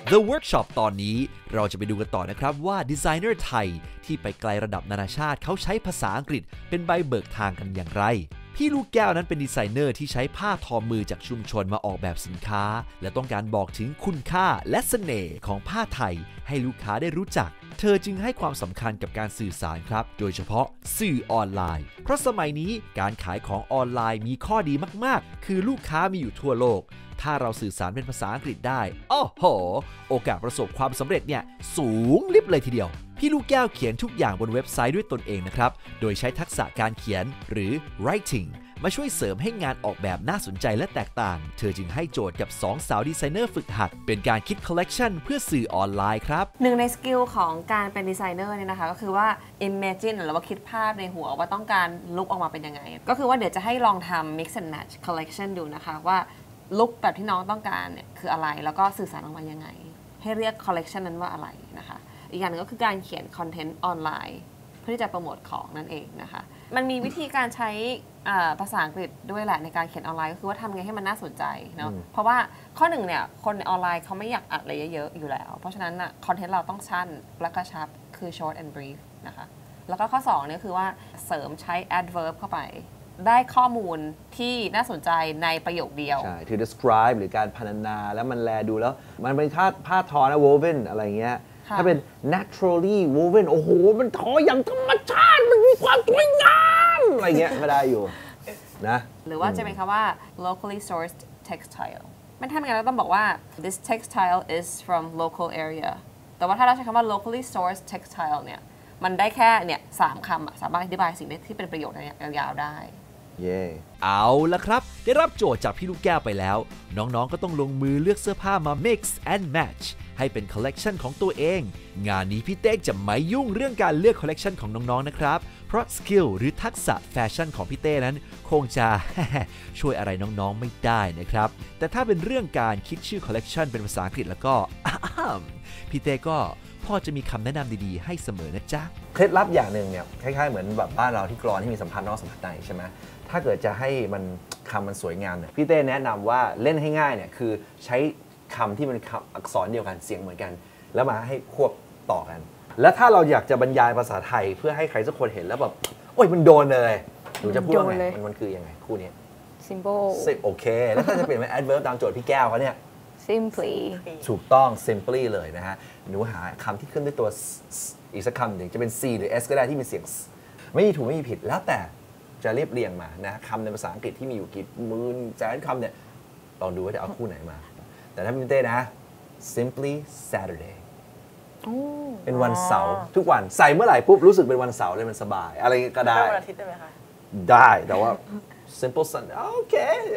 The Workshop ตอนนี้เราจะไปดูกันต่อนะครับว่าดีไซเนอร์ไทยที่ไปไกลระดับนานาชาติเขาใช้ภาษาอังกฤษเป็นใบเบิกทางกันอย่างไรพี่ลูกแก้วนั้นเป็นดีไซเนอร์ที่ใช้ผ้าทอมือจากชุมชนมาออกแบบสินค้าและต้องการบอกถึงคุณค่าและเสน่ห์ของผ้าไทยให้ลูกค้าได้รู้จักเธอจึงให้ความสำคัญกับการสื่อสารครับโดยเฉพาะสื่อออนไลน์เพราะสมัยนี้การขายของออนไลน์มีข้อดีมากๆคือลูกค้ามีอยู่ทั่วโลกถ้าเราสื่อสารเป็นภาษาอังกฤษได้โอ้โหโอกาสประสบความสำเร็จเนี่ยสูงลิบเลยทีเดียวพี่ลูกแก้วเขียนทุกอย่างบนเว็บไซต์ด้วยตนเองนะครับโดยใช้ทักษะการเขียนหรือ writing มาช่วยเสริมให้งานออกแบบน่าสนใจและแตกต่างเธอจึงให้โจทย์กับ2สาวดีไซเนอร์ฝึกหัดเป็นการคิดคอลเลกชันเพื่อสื่อออนไลน์ครับหนึ่งในสกิลของการเป็นดีไซเนอร์เนี่ยนะคะก็คือว่า imagine หรือว่าคิดภาพในหัวว่าต้องการลุคออกมาเป็นยังไงก็คือว่าเดี๋ยวจะให้ลองทำ mix and match collection ดูนะคะว่าลุคแบบที่น้องต้องการเนี่ยคืออะไรแล้วก็สื่อสารออกมายังไงให้เรียกคอลเลกชันนั้นว่าอะไรนะคะอีกอย่างนึงก็คือการเขียนคอนเทนต์ออนไลน์เพื่อที่จะโปรโมทของนั่นเองนะคะมันมีวิธีการใช้ภาษาอังกฤษด้วยแหละในการเขียนออนไลน์ก็คือว่าทำไงให้มันน่าสนใจเนาะเพราะว่าข้อหนึ่งเนี่ยคนในออนไลน์เขาไม่อยากอ่านอะไรเยอะๆอยู่แล้วเพราะฉะนั้นอ่ะคอนเทนต์เราต้องสั้นและกระชับคือ short and brief นะคะแล้วก็ข้อ2เนี่ยคือว่าเสริมใช้ adverb เข้าไปได้ข้อมูลที่น่าสนใจในประโยคเดียวใช่ถือ describe หรือการพรรณนาแล้วมันแลดูแล้วมันเป็นผ้าทอนะ woven อะไรเงี้ยถ้าเป็น naturally woven โอ้โหมันทออย่างธรรมชาติมันมีความสวยงามอะไรเงี้ยก็ได้อยู่นะหรือว่าจะเป็นคำว่า locally sourced textile มันทำยังไงเราต้องบอกว่า this textile is from local area แต่ว่าถ้าเราใช้คำว่า locally sourced textile เนี่ยมันได้แค่เนี่ย3 คำสามารถอธิบายสิ่งที่เป็นประโยชน์ยาวๆได้เอาละครับได้รับโจทย์จากพี่ลูกแก้วไปแล้วน้องๆก็ต้องลงมือเลือกเสื้อผ้ามา mix and match ให้เป็นคอลเลกชันของตัวเองงานนี้พี่เต้จะไม่ยุ่งเรื่องการเลือกคอลเลกชันของน้องๆนะครับเพราะสกิลหรือทักษะแฟชั่นของพี่เต้นั้นคงจะ ช่วยอะไรน้องๆไม่ได้นะครับแต่ถ้าเป็นเรื่องการคิดชื่อคอลเลกชันเป็นภาษาอังกฤษแล้วก็ พี่เต้ก็พอจะมีคำแนะนำดีๆให้เสมอนะจ๊ะเคล็ดลับอย่างหนึ่งเนี่ยคล้ายๆเหมือนแบบบ้านเราที่กลอนที่มีสัมพันธ์นอกสัมพันธ์ในใช่ไหมถ้าเกิดจะให้มันคำมันสวยงามเนี่ยพี่เต้แนะนำว่าเล่นให้ง่ายเนี่ยคือใช้คำที่มันอักษรเดียวกันเสียงเหมือนกันแล้วมาให้ควบต่อกันแล้วถ้าเราอยากจะบรรยายภาษาไทยเพื่อให้ใครสักคนเห็นแล้วแบบโอ้ยมันโดนเลยหนูจะพูดว่าไงมันคือยังไงคู่นี้ simple โอเคแล้วถ้าจะเปลี่ยนเป็น adverb ตามโจทย์พี่แก้วเขาเนี่ย simply ถูกต้อง simply เลยนะฮะหนูหาคำที่ขึ้นด้วยตัวอีกสักคำหนึ่งจะเป็น C หรือ S ก็ได้ที่มีเสียงไม่มีถูกไม่มีผิดแล้วแต่จะเรียบเรียงมานะคำในภาษาอังกฤษที่มีอยู่กี่หมื่นแสนคำเนี่ยลองดูว่าจะเอาคู่ไหนมาแต่ถ้าเป็นเต้นะ simply Saturday เป็นวันเสาร์ทุกวันใส่เมื่อไหร่ปุ๊บรู้สึกเป็นวันเสาร์เลยมันสบายอะไรก็ได้วันอาทิตย์ได้ไหมคะได้แต่ว่า simple Sunday โอเค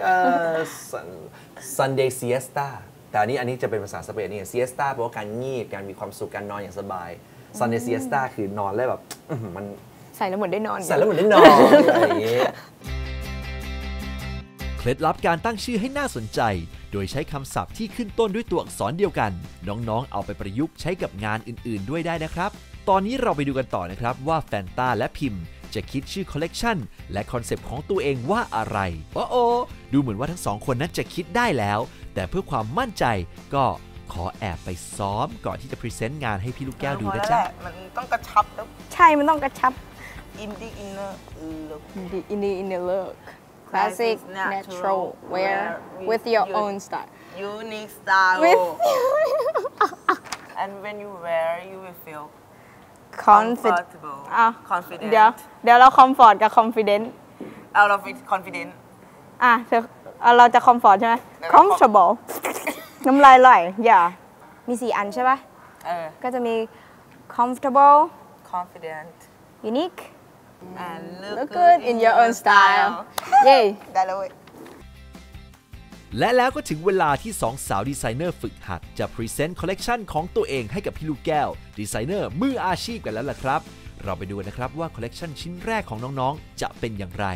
Sunday siesta แต่อันนี้จะเป็นภาษาสเปนนี่ siesta แปลว่าการงีบการมีความสุขการนอนอย่างสบาย Sunday siesta คือนอนแล้วแบบมันใส่แล้วเหมือนได้นอนใส่แล้วเหมือนได้นอนอะไรอย่างนี้เคล็ดลับการตั้งชื่อให้น่าสนใจโดยใช้คำศัพท์ที่ขึ้นต้นด้วยตัวอักษรเดียวกันน้องๆเอาไปประยุกต์ใช้กับงานอื่นๆด้วยได้นะครับตอนนี้เราไปดูกันต่อนะครับว่าแฟนตาและพิมพ์จะคิดชื่อคอลเลกชันและคอนเซปต์ของตัวเองว่าอะไรโอ้ดูเหมือนว่าทั้งสองคนนั้นจะคิดได้แล้วแต่เพื่อความมั่นใจก็ขอแอบไปซ้อมก่อนที่จะพรีเซนต์งานให้พี่ลูกแก้วดูนะจ๊ะมันต้องกระชับแล้วใช่มันต้องกระชับ indie inner look indie inner look classic natural wear with your own style unique style and when you wear you will feel comfortable confident เดี๋ยวเรา comfort กับ confident out of it confident เราจะ comfort ใช่ไหม comfortable น้ำลายไหลอย่ามี4 อันใช่ป่ะก็จะมี comfortable confident unique and look good in your own style เย้ได้เลยและแล้วก็ถึงเวลาที่2สาวดีไซเนอร์ฝึกหัดจะพรีเซนต์คอลเลกชันของตัวเองให้กับพี่ลูกแก้วดีไซเนอร์มืออาชีพกันแล้วล่ะครับเราไปดูกันนะครับว่าคอลเลกชันชิ้นแรกของน้องๆจะเป็นอย่างไร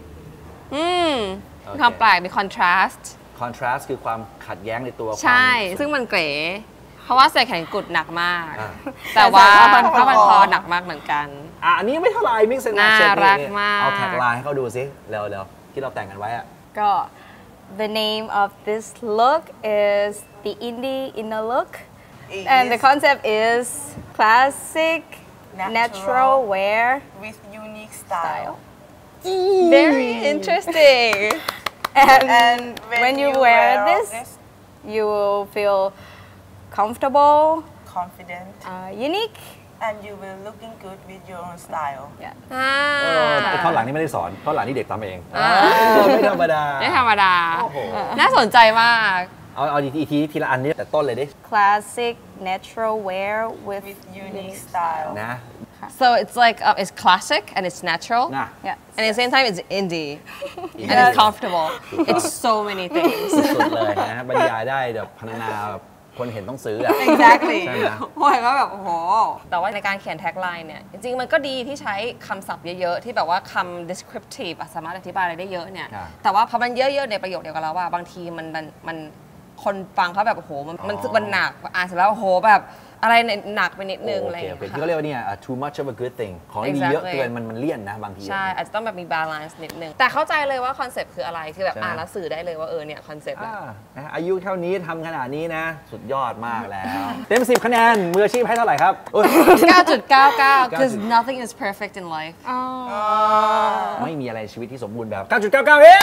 ความแปลกมี contrast คือความขัดแย้งในตัวใช่ซึ่งมันเก๋เพราะว่าใส่แขนกุดหนักมากแต่ว่าผ้าพันคอหนักมากเหมือนกันอันนี้ไม่เท่าไหร่มิกซ์แอนด์แมทช์น่ารักมากเอาแท็กไลน์ให้เขาดูสิเร็วๆที่เราแต่งกันไว้อะก็ The name of this look is the indie inner look And the concept is classic natural wear with unique style. Very interesting. And when you wear this, you will feel comfortable, confident, unique, and you will looking good with your own style. Yeah. ท่อนหลังนี่ไม่ได้สอนท่อนหลังนี่เด็กทำเองไม่ธรรมดาไม่ธรรมดาโอ้โหน่าสนใจมากเอาทีละอันนี้แต่ต้นเลยดิ Classic natural wear with unique style. นะ so it's like it's classic and it's natural นะ Yeah. and at the same time it's indie and it's comfortable it's so many things สุดเลยนะบรรยายได้แบบพรรณนาแบบคนเห็นต้องซื้ออะ exactly ใช่ไหมโอ้ยก็แบบโอ้โหแต่ว่าในการเขียนแท็กไลน์เนี่ยจริงๆมันก็ดีที่ใช้คำศัพท์เยอะๆที่แบบว่าคำ descriptive สามารถอธิบายอะไรได้เยอะเนี่ยครับแต่ว่าพอมันเยอะๆในประโยคเดียวกันแล้วว่าบางทีมันคนฟังเขาแบบโอ้โหมันรู้สึกมันหนักอ่านเสร็จแล้วโอ้โหแบบอะไรหนักไปนิดนึงอะไรอย่างโอเคเงี้ยที่เขาเรียกว่าเนี่ย too much of a good thing ของดีเยอะเกินมันเลี่ยนนะบางทีใช่อาจจะต้องแบบมีบาลานซ์นิดนึงแต่เข้าใจเลยว่าคอนเซปต์คืออะไรคือแบบใช่ไหมอ่านแล้วสื่อได้เลยว่าเนี่ยคอนเซปต์นะอายุเท่านี้ทำขนาดนี้นะ สุดยอดมากแล้ว เต็ม 10 คะแนนมืออาชีพให้เท่าไหร่ครับโอ้ย 9.99 because nothing is perfect in life ไม่มีอะไรในชีวิตที่สมบูรณ์แบบ 9.99 เย้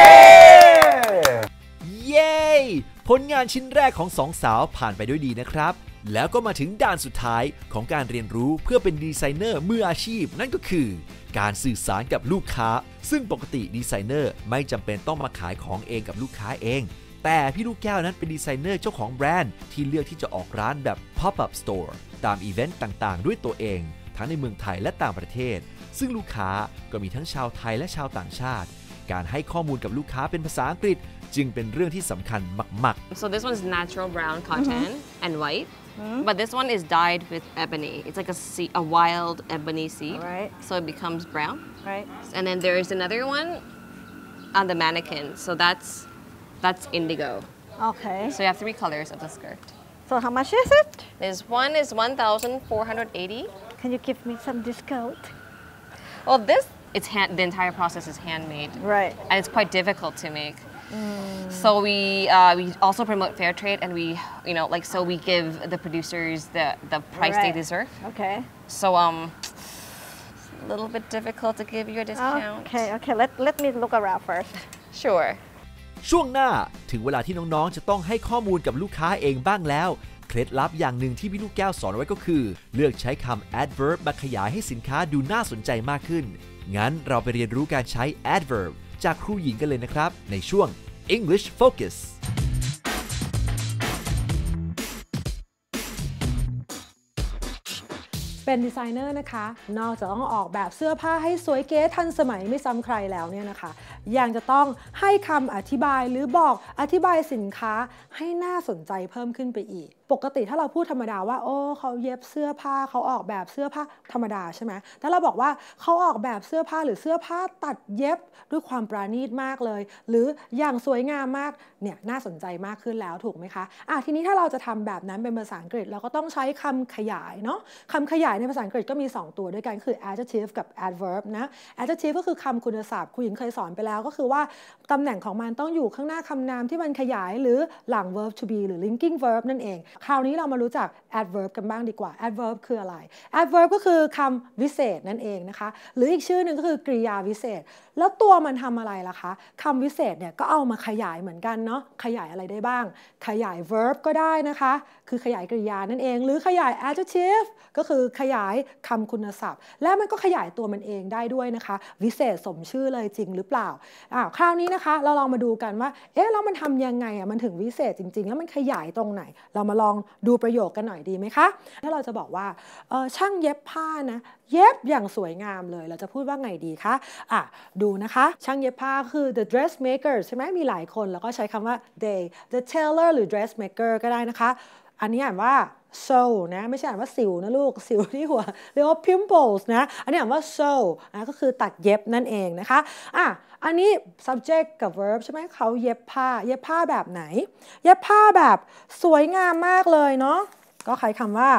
เย้ ผลงานชิ้นแรกของสองสาวผ่านไปด้วยดีนะครับ แล้วก็มาถึงด่านสุดท้ายของการเรียนรู้เพื่อเป็นดีไซเนอร์มืออาชีพนั่นก็คือการสื่อสารกับลูกค้า ซึ่งปกติดีไซเนอร์ไม่จำเป็นต้องมาขายของเองกับลูกค้าเอง แต่พี่ลูกแก้วนั้นเป็นดีไซเนอร์เจ้าของแบรนด์ที่เลือกที่จะออกร้านแบบ Pop-up Store ตามอีเวนต์ต่างๆด้วยตัวเองทั้งในเมืองไทยและต่างประเทศซึ่งลูกค้าก็มีทั้งชาวไทยและชาวต่างชาติการให้ข้อมูลกับลูกค้าเป็นภาษาอังกฤษจึงเป็นเรื่องที่สำคัญมาก so this one is natural brown cotton and white but this one is dyed with ebony it's like a wild ebony seed Right. so it becomes brown Right. and then there is another one on the mannequin so that's indigo Okay. so you have 3 colors of the skirt So how much is it? this one is 1,480 Can you give me some discount? well this the entire process is handmade Right. and it's quite difficult to make. So we also promote fair trade, and so we give the producers the price they Right. deserve. Okay. So a little bit difficult to give you a discount. Okay. Let me look around first. Sure. ๆ ช่วงหน้าถึงเวลาที่น้องๆจะต้องให้ข้อมูลกับลูกค้าเองบ้างแล้วเคล็ดลับอย่างหนึ่งที่พี่ลูกแก้วสอนไว้ก็คือเลือกใช้คำ adverb มาขยายให้สินค้าดูน่าสนใจมากขึ้นงั้นเราไปเรียนรู้การใช้ adverb จากครูหญิงกันเลยนะครับในช่วง English Focus เป็นดีไซเนอร์นะคะนอกจากต้องออกแบบเสื้อผ้าให้สวยเก๋ทันสมัยไม่ซ้ำใครแล้วเนี่ยนะคะยังจะต้องให้คำอธิบายหรือบอกอธิบายสินค้าให้น่าสนใจเพิ่มขึ้นไปอีกปกติถ้าเราพูดธรรมดาว่าโอ้เขาเย็บเสื้อผ้าเขาออกแบบเสื้อผ้าธรรมดาใช่ไหมแต่เราบอกว่าเขาออกแบบเสื้อผ้าหรือเสื้อผ้าตัดเย็บด้วยความปราณีตมากเลยหรืออย่างสวยงามมากเนี่ยน่าสนใจมากขึ้นแล้วถูกไหมคะทีนี้ถ้าเราจะทำแบบนั้นเป็นภาษาอังกฤษเราก็ต้องใช้คำขยายเนาะคำขยายในภาษาอังกฤษก็มี2ตัวด้วยกันคือ adjective กับ adverb นะ adjective ก็คือคำคุณศัพท์ครูหญิงเคยสอนไปแล้วก็คือว่าตำแหน่งของมันต้องอยู่ข้างหน้าคำนามที่มันขยายหรือหลัง verb to be หรือ linking verb นั่นเองคราวนี้เรามารู้จัก adverb กันบ้างดีกว่า adverb คืออะไร adverb ก็คือคำวิเศษนั่นเองนะคะหรืออีกชื่อหนึ่งก็คือกริยาวิเศษแล้วตัวมันทำอะไรล่ะคะคำวิเศษเนี่ยก็เอามาขยายเหมือนกันเนาะขยายอะไรได้บ้างขยาย verb ก็ได้นะคะคือขยายกริยานั่นเองหรือขยาย adjective ก็คือขยายคำคุณศัพท์และมันก็ขยายตัวมันเองได้ด้วยนะคะวิเศษสมชื่อเลยจริงหรือเปล่าคราวนี้นะคะเราลองมาดูกันว่าแล้วมันทำยังไงมันถึงวิเศษจริงๆแล้วมันขยายตรงไหนเรามาลองดูประโยคกันหน่อยดีไหมคะถ้าเราจะบอกว่าช่างเย็บผ้านะเย็บอย่างสวยงามเลยเราจะพูดว่าไงดีคะดูนะคะช่างเย็บผ้าคือ the dressmaker ใช่ไหมมีหลายคนแล้วก็ใช้คำว่า they the tailor หรือ dressmaker ก็ได้นะคะอันนี้อ่านว่า sew นะไม่ใช่อ่านว่าสิวนะลูกสิวที่หัวเรียกว่า pimples นะอันนี้อ่านว่า sew นะก็คือตัดเย็บนั่นเองนะคะอันนี้ subject กับ verb ใช่ไหมเขาเย็บผ้าแบบไหนเย็บผ้าแบบสวยงามมากเลยเนาะก็ใช้คำว่า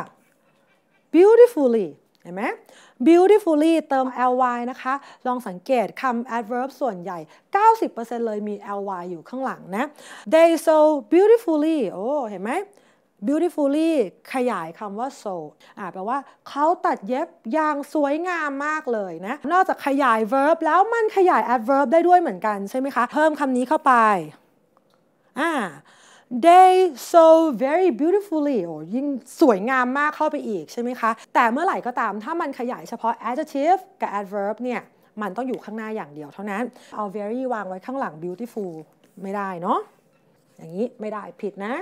beautifully เห็นไหม beautifully เติม ly นะคะลองสังเกตคำ adverb ส่วนใหญ่ 90% เลยมี ly อยู่ข้างหลังนะ they sew beautifully เห็นไหม beautifully ขยายคำว่า so แปลว่าเขาตัดเย็บอย่างสวยงามมากเลยนะนอกจากขยาย verb แล้วมันขยาย adverb ได้ด้วยเหมือนกันใช่ไหมคะเพิ่มคำนี้เข้าไปthey sew very beautifully ยิ่งสวยงามมากเข้าไปอีกใช่ไหมคะแต่เมื่อไหร่ก็ตามถ้ามันขยายเฉพาะ adjective กับ adverb เนี่ยมันต้องอยู่ข้างหน้าอย่างเดียวเท่านั้นเอา very วางไว้ข้างหลัง beautiful ไม่ได้เนาะอย่างนี้ไม่ได้ผิดนะ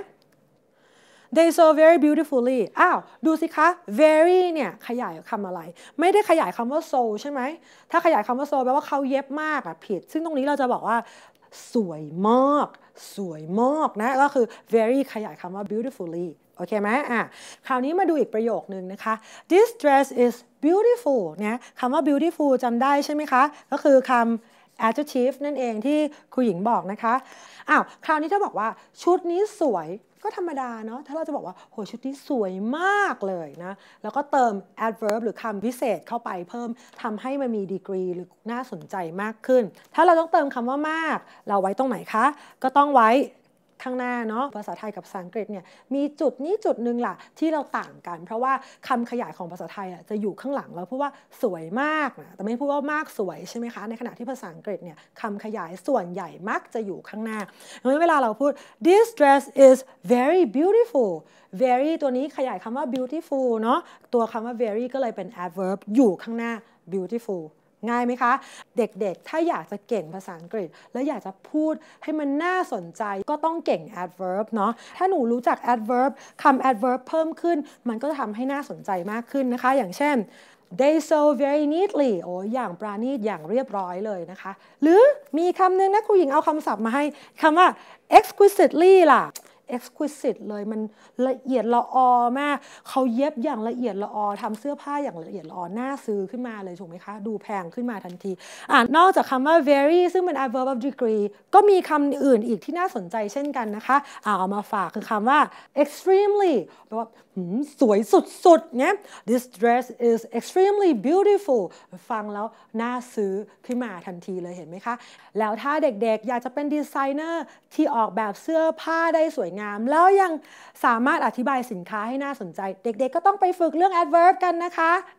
they sew very beautifully ดูสิคะ very เนี่ยขยายคำอะไรไม่ได้ขยายคำว่า sew ใช่ไหมถ้าขยายคำว่า sew แปลว่าเขาเย็บมากผิดซึ่งตรงนี้เราจะบอกว่าสวยมากนะก็คือ very ขยายคำว่า beautifully โอเคไหมคราวนี้มาดูอีกประโยคนึงนะคะ this dress is beautiful เนี่ยคำว่า beautiful จำได้ใช่ไหมคะก็คือคำ adjective นั่นเองที่ครูหญิงบอกนะคะคราวนี้ถ้าบอกว่าชุดนี้สวยก็ธรรมดาเนาะถ้าเราจะบอกว่าโหชุดนี้สวยมากเลยนะแล้วก็เติม adverb หรือคำพิเศษเข้าไปเพิ่มทำให้มันมี degree หรือน่าสนใจมากขึ้นถ้าเราต้องเติมคำว่ามากเราไว้ตรงไหนคะก็ต้องไว้ข้างหน้าเนาะภาษาไทยกับภาษาอังกฤษเนี่ยมีจุดนี้จุดนึงล่ะที่เราต่างกันเพราะว่าคำขยายของภาษาไทยจะอยู่ข้างหลังเราพูดว่าสวยมากนะแต่ไม่พูดว่ามากสวยใช่ไหมคะในขณะที่ภาษาอังกฤษเนี่ยคำขยายส่วนใหญ่มักจะอยู่ข้างหน้าดังนั้นเวลาเราพูด this dress is very beautiful very ตัวนี้ขยายคำว่า beautiful เนาะตัวคำว่า very ก็เลยเป็น adverb อยู่ข้างหน้า beautifulง่ายไหมคะเด็กๆถ้าอยากจะเก่งภาษาอังกฤษและอยากจะพูดให้มันน่าสนใจก็ต้องเก่ง adverb เนาะถ้าหนูรู้จัก adverb คำ adverb เพิ่มขึ้นมันก็จะทำให้น่าสนใจมากขึ้นนะคะอย่างเช่น they sew very neatly อย่างปราณีตอย่างเรียบร้อยเลยนะคะหรือมีคำหนึ่งนะครูหญิงเอาคำศัพท์มาให้คำว่า exquisitely ล่ะexquisite เลยมันละเอียดละออมากเขาเย็บอย่างละเอียดละออทำเสื้อผ้าอย่างละเอียดละออน่าซื้อขึ้นมาเลยถูกไหมคะดูแพงขึ้นมาทันทีนอกจากคำว่า very ซึ่งเป็น adverb of degree ก็มีคำอื่นอีกที่น่าสนใจเช่นกันนะคะเอามาฝากคือคำว่า extremely แปลว่าสวยสุดๆเนี่ย this dress is extremely beautiful ฟังแล้วน่าซื้อขึ้นมาทันทีเลยเห็นไหมคะแล้วถ้าเด็กๆอยากจะเป็นดีไซเนอร์ที่ออกแบบเสื้อผ้าได้สวยงามแล้วยังสามารถอธิบายสินค้าให้น่าสนใจเด็กๆก็ต้องไปฝึกเรื่อง adverb กันนะคะ